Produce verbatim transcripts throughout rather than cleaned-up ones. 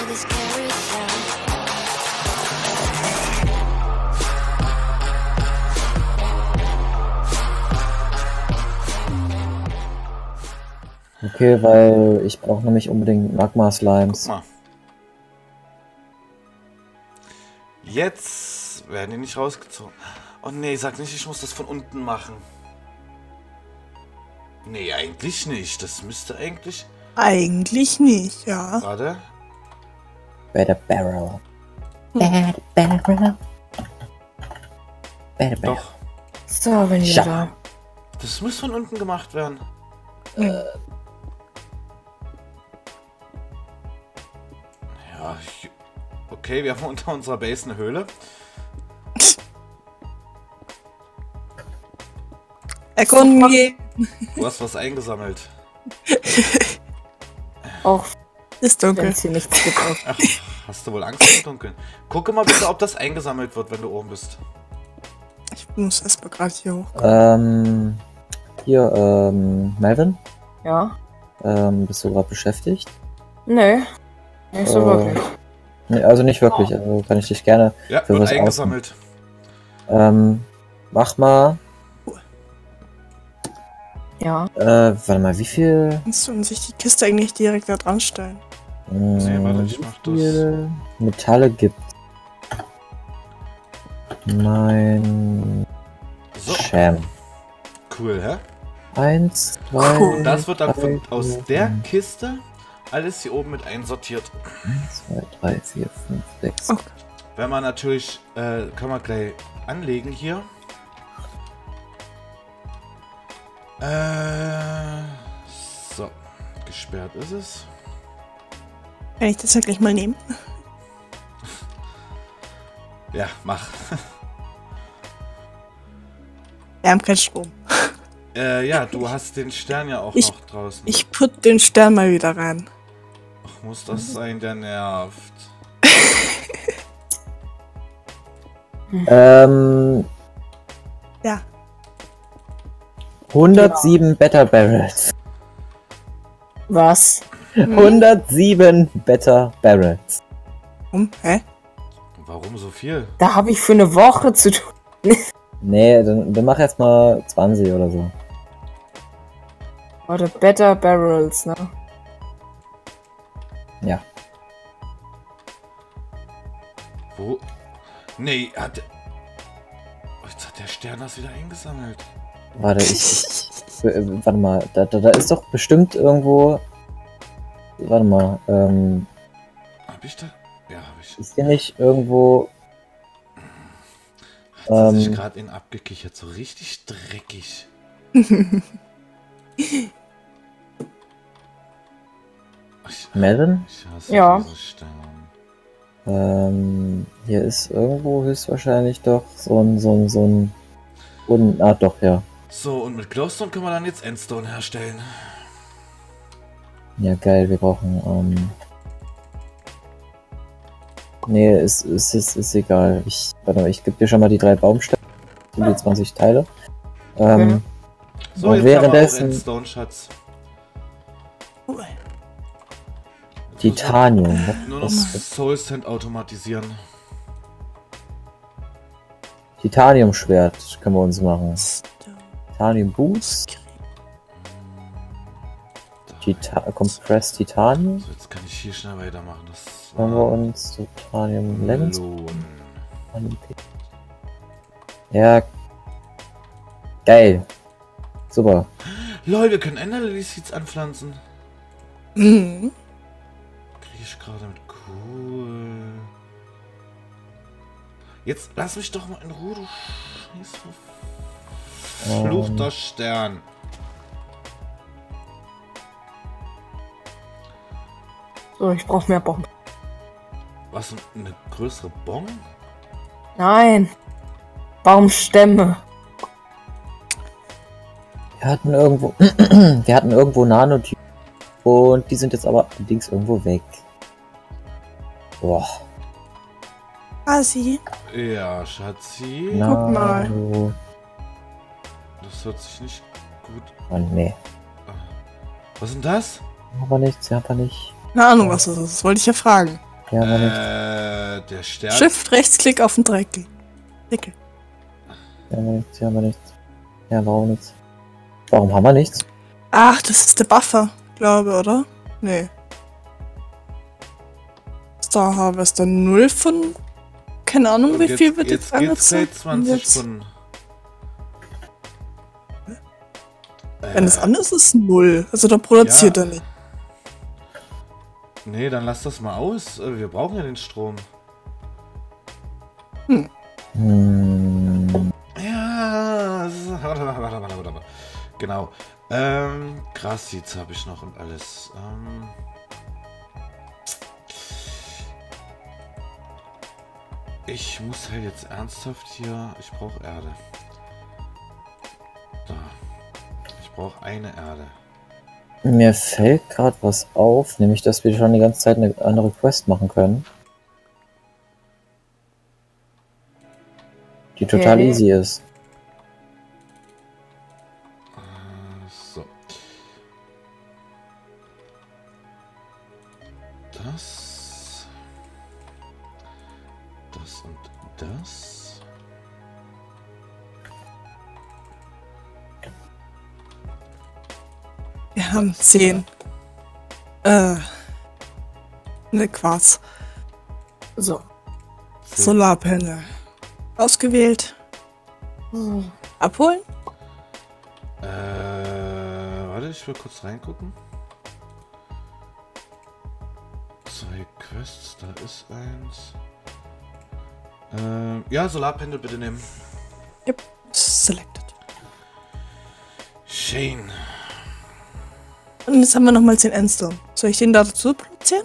Okay, weil ich brauche nämlich unbedingt Magma-Slimes. Guck mal. Jetzt werden die nicht rausgezogen. Oh nee, sag nicht, ich muss das von unten machen. Nee, eigentlich nicht. Das müsste eigentlich... Eigentlich nicht, ja. Warte. Better Barrel. Better Barrel. Better Barrel. Doch. So, wenn ihr Schau. da. Das muss von unten gemacht werden. Äh. Ja, ich, okay, wir haben unter unserer Base eine Höhle. Erkunden gehen. Du hast was eingesammelt. Auch Ist wenn dunkel. es hier nichts gibt. Auch. Ach, hast du wohl Angst im Dunkeln? Gucke mal bitte, ob das eingesammelt wird, wenn du oben bist. Ich muss erstmal gerade hier hoch. Ähm, hier, ähm, Melvin, Ja? ähm, bist du gerade beschäftigt? Nö. Nicht so Äh, wirklich. Nee, also nicht wirklich, also kann ich dich gerne Ja, für wird was eingesammelt. Ähm, mach mal, Ja. äh, warte mal, wie viel, Kannst du sich die Kiste eigentlich direkt da dran stellen? Nee, warte, ich wie mach das. viele Metalle gibt mein So, Sham? cool, hä? Eins, zwei, Cool. Das wird dann drei, von, aus vier, der fünf, Kiste alles hier oben mit einsortiert. zwei, drei, vier, fünf, sechs. Okay. Wenn man natürlich, äh, kann man gleich anlegen hier. Äh, so, gesperrt ist es. Kann ich das ja gleich mal nehmen? Ja, mach. Wir haben keinen Strom. äh, ja, du hast den Stern ja auch Ich- noch draußen. Ich put den Stern mal wieder rein. Ach, muss das sein, der nervt. Ähm, Ja. hundertsieben Better Barrels. Was? hundertsieben Better Barrels. Hm? Hä? Warum so viel? Da habe ich für eine Woche zu tun. Nee, dann, dann mach jetzt mal zwanzig oder so. Oder Better Barrels, ne? Ja. Wo? Nee, hat... Oh, jetzt hat der Stern das wieder eingesammelt. Warte, ich. ich äh, warte mal, da, da, da ist doch bestimmt irgendwo. Warte mal, ähm. Hab ich da? Ja, hab ich. Ist hier nicht irgendwo. Hat sie sich Ähm. gerade in abgekichert, so richtig dreckig. Ich, Melvin? ich hasse Ja. diesen Stern. Ähm. Hier ist irgendwo höchstwahrscheinlich doch so ein, so ein, so ein. Und, ah, doch, ja. So, und mit Glowstone können wir dann jetzt Endstone herstellen. Ja, geil, wir brauchen, ähm. Nee, ist, ist, ist, ist egal. Ich, warte mal, ich gebe dir schon mal die drei Baumstämme. Die zwanzig Teile. Ähm. So, Und jetzt währenddessen- haben wir auch Endstone, Schatz. Cool. Titanium. Nur noch Was- Soul Sand automatisieren. Titanium-Schwert können wir uns machen. Titanium Boost. Tita Compressed Titanium. So, jetzt kann ich hier schnell weitermachen. Das Können wir war uns Titanium Lemons. Lohn. Ja. Geil. Super. Lol, wir können Ender Lily Seeds anpflanzen. Mhm. Kriege ich gerade mit. Cool. Jetzt lass mich doch mal in Ruhe, du scheiß verfluchter Ähm. Stern. So, ich brauche mehr Bomben. Was, eine größere Bon? Nein. Baumstämme. Wir hatten irgendwo. wir hatten irgendwo Nanotypen. Und die sind jetzt aber allerdings irgendwo weg. Boah. Asi. Ja, Schatzi. Guck mal. Nano- Das hört sich nicht gut. Oh, nee. Was ist denn das? Aber nichts, ja, aber nicht. Keine Ahnung, was das ist. Das wollte ich ja fragen. Ja, aber nichts. Äh, der Stern. Shift, Rechtsklick auf den Dreieck. Deckel. Ja, aber nichts. Ja, aber nichts. Ja, warum nichts? Warum haben wir nichts? Ach, das ist der Buffer, glaube, oder? Nee. Star Harvester null von... Keine Ahnung, Und wie jetzt, viel wird jetzt jetzt geht's seit angezeigt. zwanzig Jetzt- Stunden. Wenn es Äh, an ist, ist es null. Also da produziert Ja. er nicht. Nee, dann lass das mal aus. Äh, Wir brauchen ja den Strom. Hm. Ja, s- warte, warte, warte, warte, warte. Genau. Ähm, Grasseeds habe ich noch und alles. Ähm, ich muss halt jetzt ernsthaft hier. Ich brauche Erde. Da. Ich brauche eine Erde. Mir fällt gerade was auf, nämlich, dass wir schon die ganze Zeit eine andere Quest machen können. Die total Okay. easy ist. Äh, so. Das. Das und das. Wir haben zehn. Äh. Ne, Quarz. So. Solarpanel. Ausgewählt. Hm. Abholen? Äh, warte, ich will kurz reingucken. Zwei Quests, da ist eins. Ähm, ja, Solarpanel bitte nehmen. Yep. Selected. Shane. Und jetzt haben wir nochmal zehn Endstone. Soll ich den da dazu produzieren?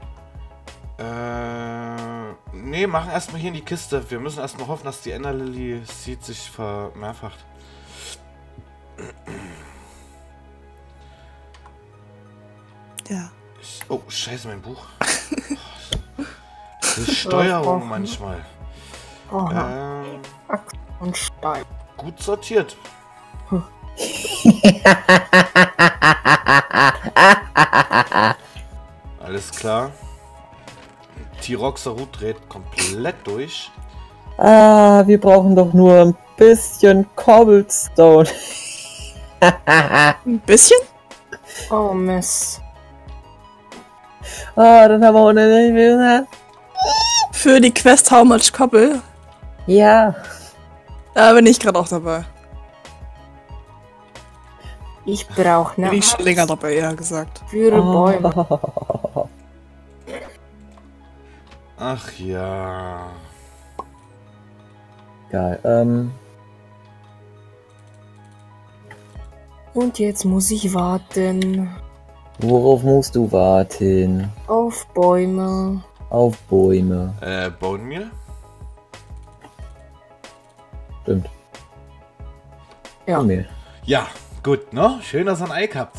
Äh, nee, machen erstmal hier in die Kiste. Wir müssen erstmal hoffen, dass die Ender Lily Seed sich vermehrfacht. Ja. Ich, oh, scheiße, mein Buch. Das ist Steuerung manchmal. Aha. Ähm, Axt und Stein. gut sortiert. Alles klar. T-Roxarut dreht komplett durch. Ah, wir brauchen doch nur ein bisschen Cobblestone. Ein bisschen? Oh Mist. Ah, dann haben wir ohne. Für die Quest How Much Cobble. Ja. Da bin ich gerade auch dabei. Ich brauche Bin eine ich schon länger dabei, eher gesagt. für Bäume. Oh. Ach ja. Geil. Ähm, Und jetzt muss ich warten worauf musst du warten? auf Bäume. Auf Bäume. Äh, bauen mir? Stimmt. Ja. Mehl. Ja, gut, ne? Schön, dass ihr ein Ei habt.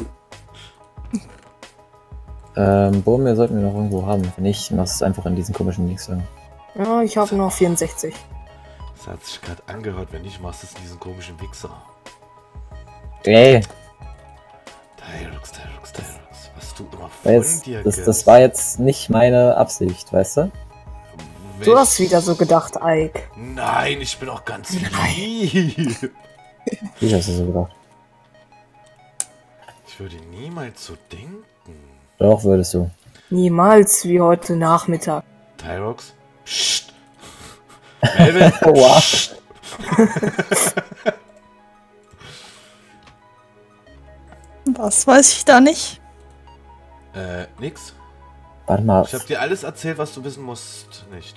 Ähm, Bäume sollten wir noch irgendwo haben. Wenn nicht, lass es einfach in diesen komischen Links sagen. Ja, ich habe noch vierundsechzig. Das hat sich gerade angehört, wenn nicht, machst du es in diesen komischen Wichser. Ey, Tyrox, Tyrox, Tyrox. Was du immer war von jetzt, dir das, gibst. das war jetzt nicht meine Absicht, weißt du? Du hast Welch- wieder so gedacht, Ike. Nein, ich bin auch ganz lieb. Wie hast du so gedacht? Ich würde niemals so denken. Doch, würdest du. Niemals wie heute Nachmittag. Tyrox? Psst. Melvin? Wow. Psst. Was weiß ich da nicht? Äh, nix. Warte mal. Ich habe dir alles erzählt, was du wissen musst. Nicht.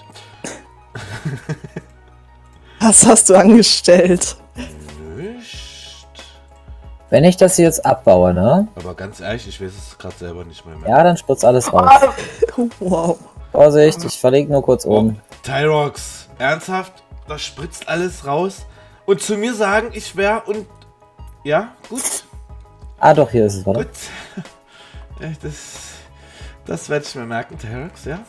Was hast du angestellt? Nicht. Wenn ich das hier jetzt abbaue, ne? Aber ganz ehrlich, ich weiß es gerade selber nicht mehr. mehr. Ja, dann spritzt alles raus. Wow. Vorsicht, ich verlege nur kurz Oh, um. Tyrox, ernsthaft? Das spritzt alles raus? Und zu mir sagen, ich wäre und... Ja, gut, Ah, doch, hier ist es, warte. gut. Äh, Das, das werde ich mir merken, Tyrox, ja?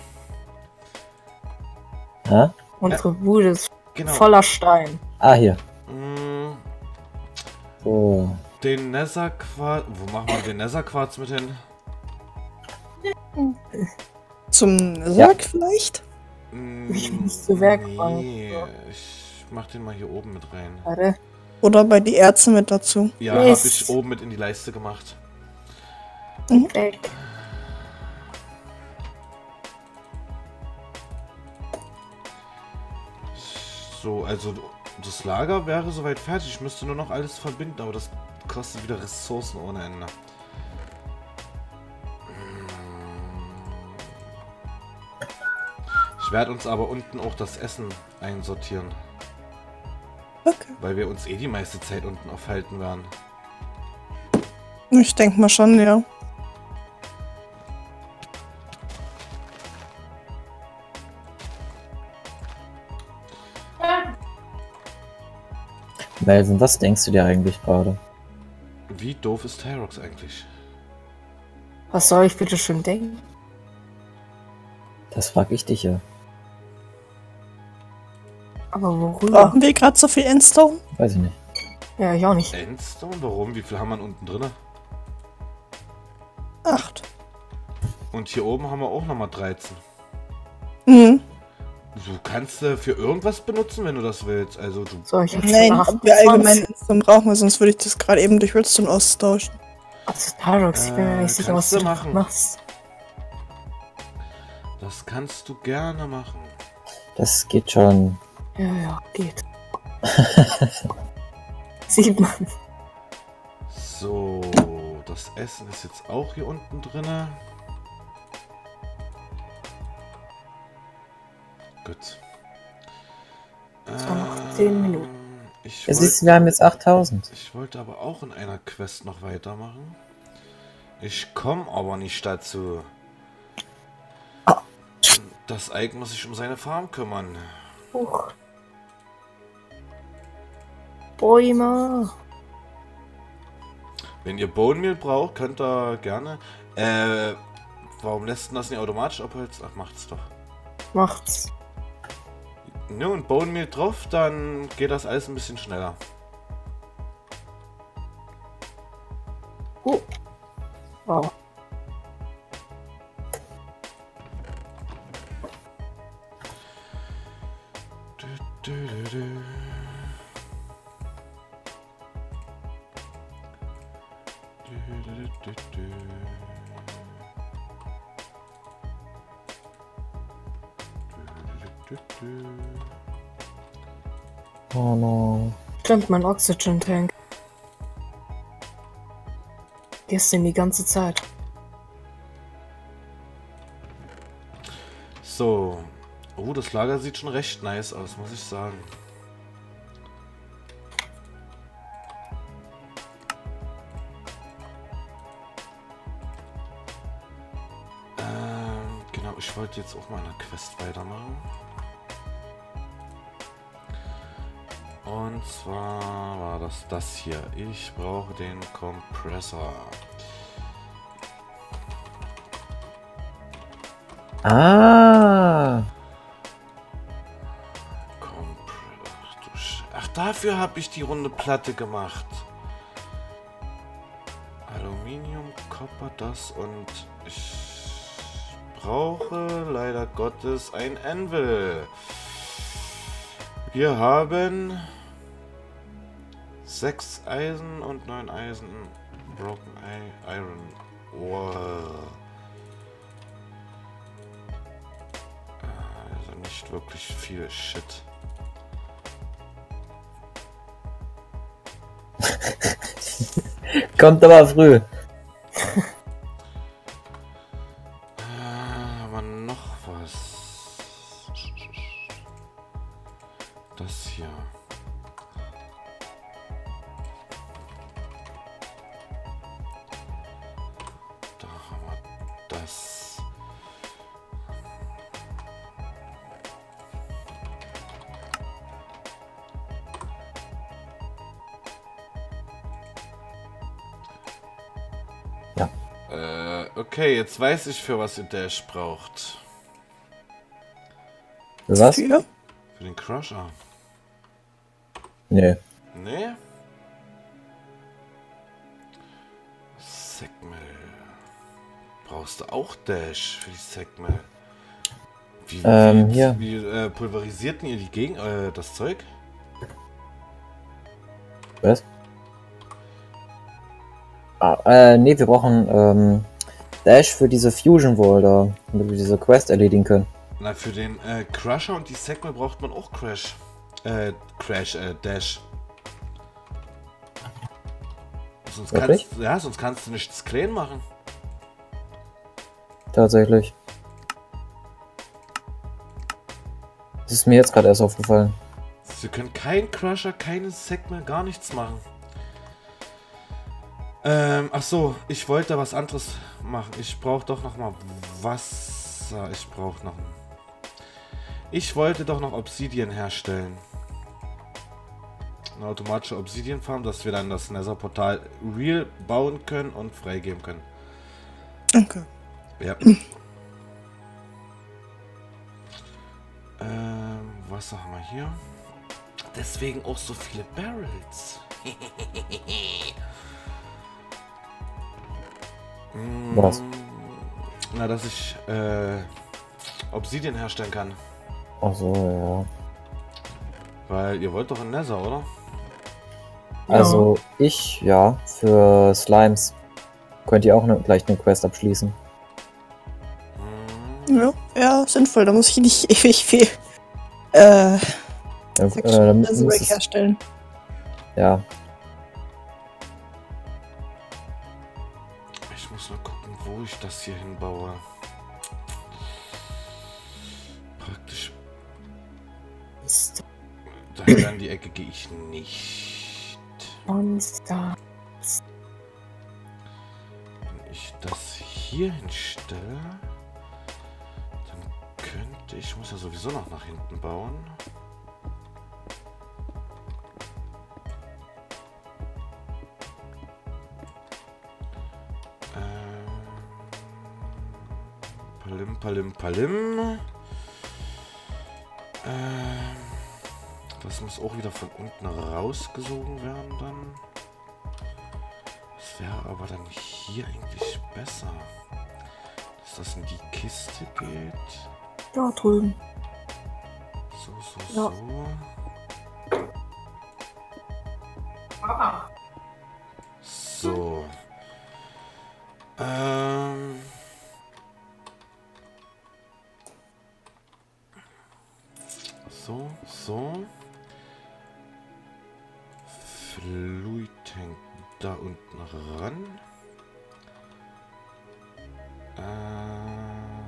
Ja? Unsere Bude ist Genau. voller Stein. Ah, hier. Mm, So. Den Netherquarz... Wo machen wir den Netherquarz mit hin? Zum Sarg vielleicht? Ich muss zur Werkbank. Nee, ich mach den mal hier oben mit rein. Warte. Oder bei die Ärzte mit dazu? Ja, hab Mist. ich oben mit in die Leiste gemacht. Mhm. Weg. So, also das Lager wäre soweit fertig. Ich müsste nur noch alles verbinden, aber das kostet wieder Ressourcen ohne Ende. Ich werde uns aber unten auch das Essen einsortieren. Okay. Weil wir uns eh die meiste Zeit unten aufhalten werden. Ich denke mal schon, ja. Melvin, was denkst du dir eigentlich gerade? Wie doof ist Tyrox eigentlich? Was soll ich bitte schön denken? Das frag ich dich ja. Aber worüber? Brauchen wir gerade so viel Endstone? Weiß ich nicht. Ja, ich auch nicht. Endstone? Warum? Wie viel haben wir unten drin? Acht. Und hier oben haben wir auch nochmal dreizehn. Mhm. Du kannst äh, für irgendwas benutzen, wenn du das willst. Also du. So, ich hab Nein, schon ob wir achtundzwanzig. allgemein Endstone brauchen, sonst würde ich das gerade eben durch Redstone austauschen. Also, Tyrox, ich bin mir Äh, nicht sicher, was kannst du du machen. machst. Das kannst du gerne machen. Das geht schon. Ja, ja, geht. Sieht man. So, das Essen ist jetzt auch hier unten drin. Gut. So, noch zehn Minuten. Ich Ja, wollte, siehst du, wir haben jetzt achttausend. ich wollte aber auch in einer Quest noch weitermachen. Ich komme aber nicht dazu. Das Ike muss sich um seine Farm kümmern. Huch. Bäume. Wenn ihr Bone Meal braucht, könnt ihr gerne. Äh, warum lässt denn das nicht automatisch abholzen? Ach, macht's doch. Macht's. Ne, und Bone Meal drauf, dann geht das alles ein bisschen schneller. Uh. Wow. Du, du, du, du. Du, du, du, du. Du, du, du, du. Oh no. Stimmt, mein Oxygen-Tank. Gestern die ganze Zeit. So. Oh, das Lager sieht schon recht nice aus, muss ich sagen. Ähm, genau, ich wollte jetzt auch mal eine Quest weitermachen. Und zwar war das das hier. Ich brauche den Kompressor. Ah. Kompre- Ach, du Sch Ach, dafür habe ich die runde Platte gemacht. Aluminium, Kupfer, das und ich brauche leider Gottes ein Anvil. Wir haben sechs Eisen und neun Eisen. Broken Iron. Wow. Also nicht wirklich viel Shit. Kommt aber früh. Ah, aber noch was. Das hier. Da haben wir das. Ja. Äh, okay, jetzt weiß ich, für was ihr Dash braucht. Für was? Für? Für den Crusher. Nee. Nee? Segmel. Brauchst du auch Dash für die Segmel? Wie, Ähm, wie, hier. wie äh, pulverisierten ihr die Gegend, äh, das Zeug? Was? Ah, äh, nee, wir brauchen ähm, Dash für diese Fusion Wall da, damit wir diese Quest erledigen können. Na, für den äh, Crusher und die Segway braucht man auch Crash. Äh, Crash, äh, Dash. Sonst Wirklich? kannst, ja, sonst kannst du nichts klein machen. Tatsächlich. Das ist mir jetzt gerade erst aufgefallen. Wir können kein Crusher, keine Segway, gar nichts machen. Ähm, ach so, ich wollte was anderes machen. Ich brauche doch noch mal Wasser. Ich brauche noch... Ich wollte doch noch Obsidian herstellen. Eine automatische Obsidian Farm, dass wir dann das Nether Portal real bauen können und freigeben können. Okay. Ja. ähm, was haben wir hier? Deswegen auch so viele Barrels. Was? Mm, Na, dass ich äh, Obsidian herstellen kann. Ach so, ja. Weil ihr wollt doch ein Nether, oder? Ja. Also ich, ja, für Slimes könnt ihr auch ne, gleich eine Quest abschließen. Hm. Ja, ja, sinnvoll. Da muss ich nicht ewig viel äh, Ja, äh, Section damit Netherrack muss es, herstellen. ja, Ich muss mal gucken, wo ich das hier hinbaue. Praktisch Ist dahinter an die Ecke gehe ich nicht. Monster. Wenn ich das hier hinstelle, dann könnte ich, muss ja sowieso noch nach hinten bauen. Ähm, Palim, palim, palim. Ähm, das muss auch wieder von unten rausgesogen werden dann. Das wäre aber dann hier eigentlich besser. Dass das in die Kiste geht. Da drüben. So, so, Ja. so. So. Ähm. So, so. Fluid Tank da unten ran. Ähm,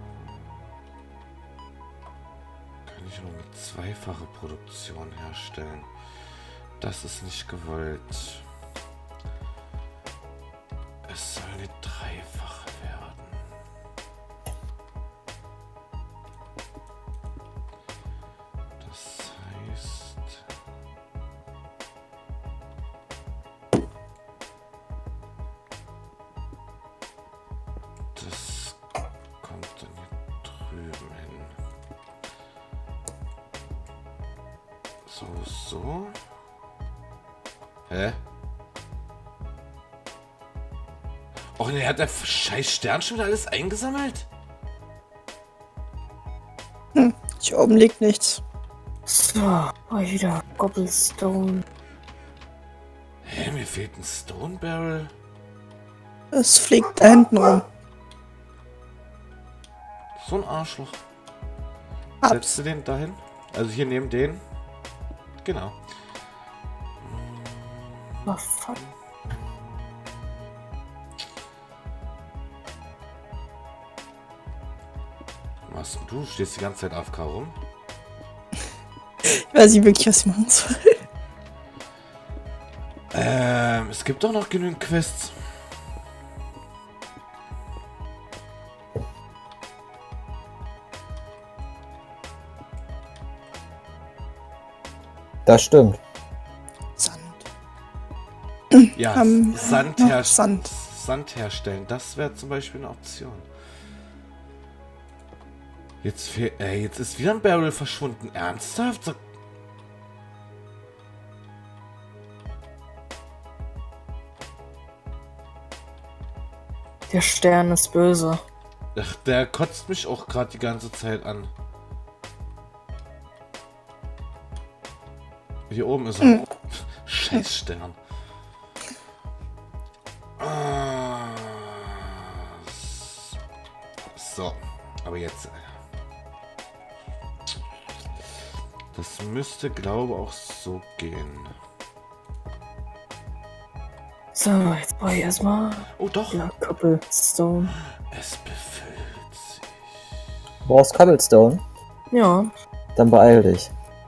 kann ich nur mit zweifache Produktion herstellen. Das ist nicht gewollt. Es soll eine dreifache werden. Das heißt... Das kommt dann hier drüben hin. So, so. Hä? Och ne, hat der scheiß Stern schon wieder alles eingesammelt? Hier oben liegt nichts. So, mal wieder Cobblestone. Hä, mir fehlt ein Stone Barrel. Es fliegt da hinten rum. So ein Arschloch. Abs. Setzt du den dahin? Also hier neben den? Genau. Oh, fuck. Was denn du? Du stehst die ganze Zeit A F K rum? Ich weiß nicht wirklich, was ich machen soll. Ähm, es gibt doch noch genügend Quests. das stimmt. Sand. Ja, Ähm, Sand, noch her Sand. Sand herstellen. Das wäre zum Beispiel eine Option. Jetzt fehlt. Ey, jetzt ist wieder ein Barrel verschwunden. Ernsthaft? So- Der Stern ist böse. Ach, der kotzt mich auch gerade die ganze Zeit an. Hier oben ist er. Mhm. Scheiß Stern. Ah, so, aber jetzt. Das müsste, glaube ich, auch so gehen. So, jetzt brauche ich erstmal Oh doch, ja, Cobblestone. es befüllt sich. Du brauchst Cobblestone? Ja, Dann beeil dich.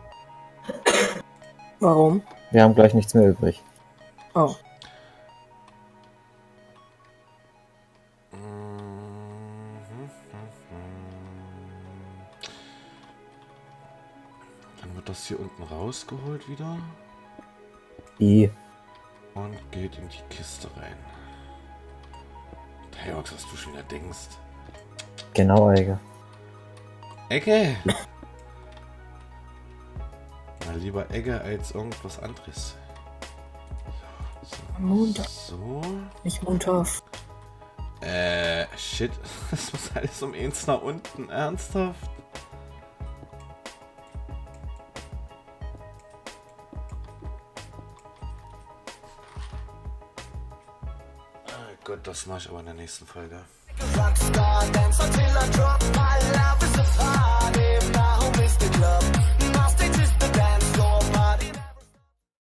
warum? Wir haben gleich nichts mehr übrig. Oh. Dann wird das hier unten rausgeholt wieder I. und geht in die Kiste rein. Tayox, was du schon wieder denkst. Genau, Eige. Ecke! Mal lieber Ecke als irgendwas anderes. So. Montag. So. Nicht Montag. Äh, shit. Das muss alles um eins nach unten. Ernsthaft? Oh Gott, das mache ich aber in der nächsten Folge. Rockstar, dance until I drop. My love is a party, my home is the club.